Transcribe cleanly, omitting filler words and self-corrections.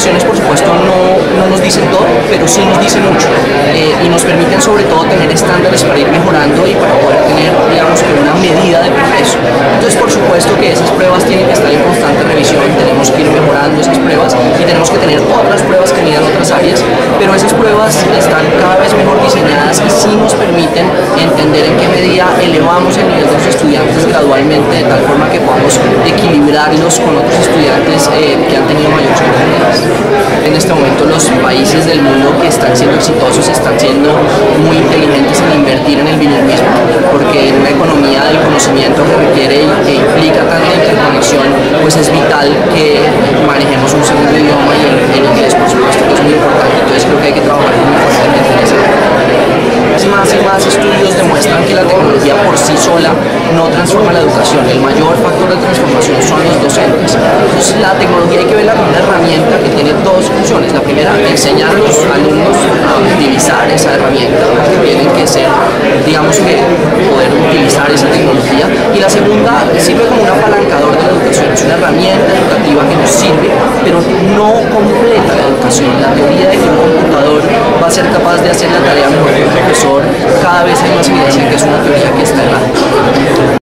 evaluaciones, por supuesto, no nos dicen todo, pero sí nos dicen mucho y nos permiten sobre todo tener estándares para ir mejorando y para poder tener, digamos, que una medida de progreso. Entonces, por supuesto que esas pruebas tienen que estar en constante revisión, tenemos que ir mejorando esas pruebas y tenemos que tener otras pruebas que midan otras áreas, pero esas pruebas están cada vez mejor diseñadas y sí nos permiten entender en qué medida elevamos el nivel de los estudiantes gradualmente, de tal forma que podamos equilibrarlos con otros estudiantes que han tenido mayores oportunidades. En este momento los países del mundo que están siendo exitosos están siendo muy inteligentes en invertir en el bilingüismo, porque en una economía del conocimiento que requiere y que implica tanta interconexión, pues es vital que manejemos un segundo idioma y el inglés, por supuesto, que es muy importante. Entonces creo que hay que trabajar muy fuertemente en eso. Más y más estudios demuestran que la tecnología por sí sola no transforma la educación. El mayor factor de transformación son los docentes. Entonces la tecnología hay que verla como una herramienta que tiene dos funciones. La primera, enseñar a los alumnos a utilizar esa herramienta, que tienen que ser, digamos que, poder utilizar esa tecnología. Y la segunda, sirve como un apalancador de la educación. Es una herramienta educativa que nos sirve, pero no completa la educación. La teoría de que un computador va a ser capaz de hacer la tarea mejor que un profesor, cada vez hay más evidencia que es una teoría que está errada.